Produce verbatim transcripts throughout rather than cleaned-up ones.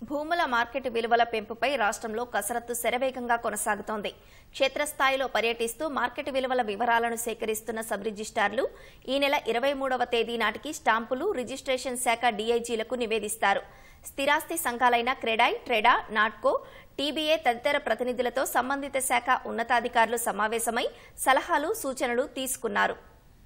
భూముల మార్కెట్ విలువల పెంపుపై రాష్ట్రంలో కసరత్తు శరవేగంగా కొనసాగుతోంది. క్షేత్రస్థాయిలో పర్యటిస్తూ మార్కెట్ విలువల వివరాలను సేకరిస్తున్న సబ్ రిజిస్ట్రార్లు ఈ నెల ఇరవై మూడవ తేదీ నాటికి స్టాంపులు, రిజిస్ట్రేషన్ శాఖ డీఐజీలకు నివేదిస్తారు. స్థిరాస్తి సంఘాలైన క్రెడాయ్, ట్రెడా, నాట్కో, టీబీఏ తదితర ప్రతినిధులతో సంబంధిత శాఖ ఉన్నతాధికారులు సమావేశమై సలహాలు, సూచనలు తీసుకున్నారు.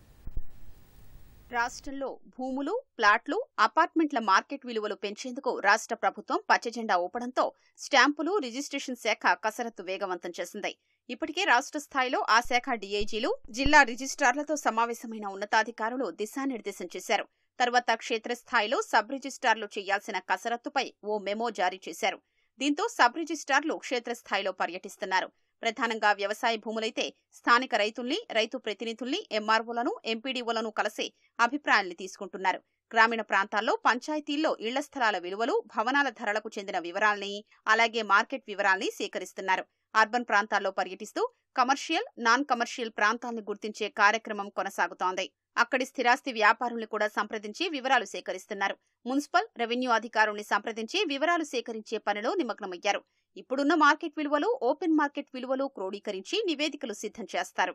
రాష్ట్రంలో భూములు, ప్లాట్లు, అపార్ట్మెంట్ల మార్కెట్ విలువలు పెంచేందుకు రాష్ట్ర ప్రభుత్వం పచ్చజెండా ఊపడంతో స్టాంపులు, రిజిస్ట్రేషన్ శాఖ కసరత్తు వేగవంతం చేసింది. ఇప్పటికే రాష్ట్ర స్థాయిలో ఆ శాఖ డీఐజీలు, జిల్లా రిజిస్ట్రార్లతో సమావేశమైన ఉన్నతాధికారులు దిశానిర్దేశం చేశారు. తర్వాత క్షేత్రస్థాయిలో సబ్ రిజిస్ట్రార్లు చేయాల్సిన కసరత్తుపై ఓ మెమో జారీ చేశారు. దీంతో సబ్ రిజిస్ట్రార్లు క్షేత్రస్థాయిలో పర్యటిస్తున్నారు. ప్రధానంగా వ్యవసాయ భూములైతే స్థానిక రైతుల్ని, రైతు ప్రతినిధుల్ని, ఎంఆర్ఓలను, ఎంపీడీఓలను కలిసి అభిప్రాయాల్ని తీసుకుంటున్నారు. గ్రామీణ ప్రాంతాల్లో పంచాయతీల్లో ఇళ్ల స్థలాల విలువలు, భవనాల ధరలకు చెందిన వివరాల్ని, అలాగే మార్కెట్ వివరాల్ని సేకరిస్తున్నారు. అర్బన్ ప్రాంతాల్లో పర్యటిస్తూ కమర్షియల్, నాన్ కమర్షియల్ ప్రాంతాల్ని గుర్తించే కార్యక్రమం కొనసాగుతోంది. అక్కడి స్థిరాస్తి వ్యాపారుల్ని కూడా సంప్రదించి వివరాలు సేకరిస్తున్నారు. మున్సిపల్, రెవెన్యూ అధికారుల్ని సంప్రదించి వివరాలు సేకరించే పనిలో నిమగ్నమయ్యారు. ఇప్పుడున్న మార్కెట్ విలువలు, ఓపెన్ మార్కెట్ విలువలు క్రోడీకరించి నివేదికలు సిద్ధం చేస్తారు.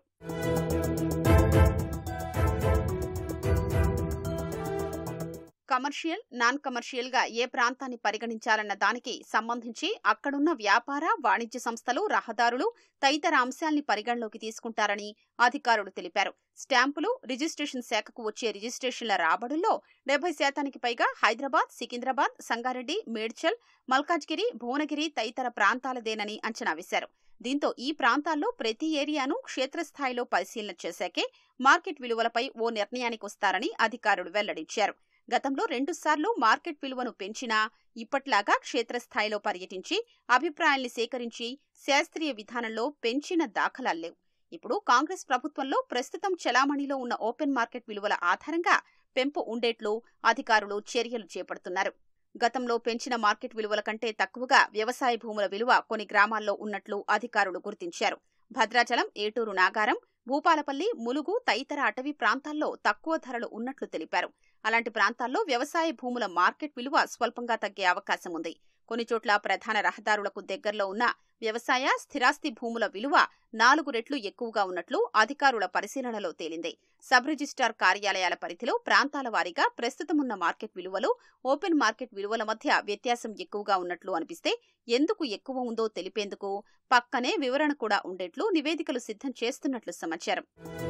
కమర్షియల్, నాన్ కమర్షియల్ గా ఏ ప్రాంతాన్ని పరిగణించాలన్న దానికి సంబంధించి అక్కడున్న వ్యాపార, వాణిజ్య సంస్థలు, రహదారులు తదితర అంశాల్ని పరిగణలోకి తీసుకుంటారని అధికారులు తెలిపారు. స్టాంపులు, రిజిస్ట్రేషన్ శాఖకు వచ్చే రిజిస్ట్రేషన్ల రాబడుల్లో డెబ్బై శాతానికి పైగా హైదరాబాద్, సికింద్రాబాద్, సంగారెడ్డి, మేడ్చల్, మల్కాజ్గిరి, భువనగిరి తదితర ప్రాంతాలదేనని అంచనా వేశారు. దీంతో ఈ ప్రాంతాల్లో ప్రతి ఏరియాను క్షేత్రస్థాయిలో పరిశీలన చేశాకే మార్కెట్ విలువలపై ఓ నిర్ణయానికి వస్తారని అధికారులు వెల్లడించారు. గతంలో రెండుసార్లు మార్కెట్ విలువను పెంచినా ఇప్పట్లాగా క్షేత్రస్థాయిలో పర్యటించి అభిప్రాయాల్ని సేకరించి శాస్త్రీయ విధానంలో పెంచిన దాఖలాల్లేవు. ఇప్పుడు కాంగ్రెస్ ప్రభుత్వంలో ప్రస్తుతం చెలామణిలో ఉన్న ఓపెన్ మార్కెట్ విలువల ఆధారంగా పెంపు ఉండేట్లు అధికారులు చర్యలు చేపడుతున్నారు. గతంలో పెంచిన మార్కెట్ విలువల కంటే తక్కువగా వ్యవసాయ భూముల విలువ కొన్ని గ్రామాల్లో ఉన్నట్లు అధికారులు గుర్తించారు. భద్రాచలం, ఏటూరు నాగారం, భూపాలపల్లి, ములుగు తదితర అటవీ ప్రాంతాల్లో తక్కువ ధరలు ఉన్నట్లు తెలిపారు. అలాంటి ప్రాంతాల్లో వ్యవసాయ భూముల మార్కెట్ విలువ స్వల్పంగా తగ్గే అవకాశం ఉంది. కొన్ని చోట్ల ప్రధాన రహదారులకు దగ్గరలో ఉన్న వ్యవసాయ, స్థిరాస్తి భూముల విలువ నాలుగు రెట్లు ఎక్కువగా ఉన్నట్లు అధికారుల పరిశీలనలో తేలింది. సబ్ రిజిస్ట్రార్ కార్యాలయాల పరిధిలో ప్రాంతాల వారీగా ప్రస్తుతమున్న మార్కెట్ విలువలు, ఓపెన్ మార్కెట్ విలువల మధ్య వ్యత్యాసం ఎక్కువగా ఉన్నట్లు అనిపిస్తే ఎందుకు ఎక్కువ ఉందో తెలిపేందుకు పక్కనే వివరణ కూడా ఉండేట్లు నివేదికలు సిద్ధం చేస్తున్నట్లు సమాచారం.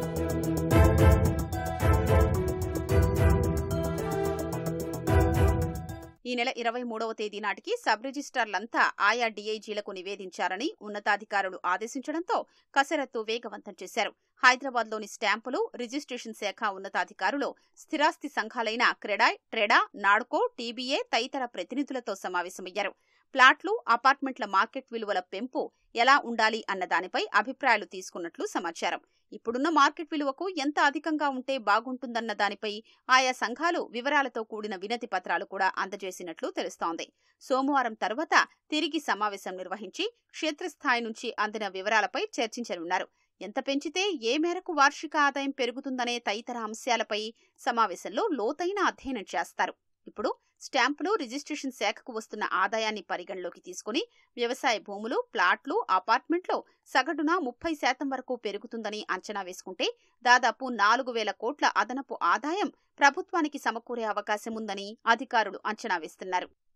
ఈ నెల ఇరవై మూడవ తేదీ నాటికి సబ్ రిజిస్ట్రార్లంతా ఆయా డీఐజీలకు నివేదించారని ఉన్నతాధికారులు ఆదేశించడంతో కసరత్తు వేగవంతం చేశారు. హైదరాబాద్లోని స్టాంపులు, రిజిస్ట్రేషన్ శాఖ ఉన్నతాధికారులు స్థిరాస్తి సంఘాలైన క్రెడాయ్, ట్రెడా, నాడ్కో, టీబీఏ తదితర ప్రతినిధులతో సమావేశమయ్యారు. ప్లాట్లు, అపార్ట్మెంట్ల మార్కెట్ విలువల పెంపు ఎలా ఉండాలి అన్న దానిపై అభిప్రాయాలు తీసుకున్నట్లు సమాచారం. ఇప్పుడున్న మార్కెట్ విలువకు ఎంత అధికంగా ఉంటే బాగుంటుందన్న దానిపై ఆయా సంఘాలు వివరాలతో కూడిన వినతి పత్రాలు కూడా అందజేసినట్లు తెలుస్తోంది. సోమవారం తర్వాత తిరిగి సమావేశం నిర్వహించి క్షేత్రస్థాయి నుంచి అందిన వివరాలపై చర్చించనున్నారు. ఎంత పెంచితే ఏ మేరకు వార్షిక ఆదాయం పెరుగుతుందనే తదితర అంశాలపై సమావేశంలో లోతైన అధ్యయనం చేస్తారు. ఇప్పుడు స్టాంపులు, రిజిస్ట్రేషన్ శాఖకు వస్తున్న ఆదాయాన్ని పరిగణలోకి తీసుకుని వ్యవసాయ భూములు, ప్లాట్లు, అపార్ట్మెంట్లో సగటున ముప్పై శాతం వరకు పెరుగుతుందని అంచనా వేసుకుంటే దాదాపు నాలుగు వేల కోట్ల అదనపు ఆదాయం ప్రభుత్వానికి సమకూరే అవకాశం ఉందని అధికారులు అంచనా వేస్తున్నారు.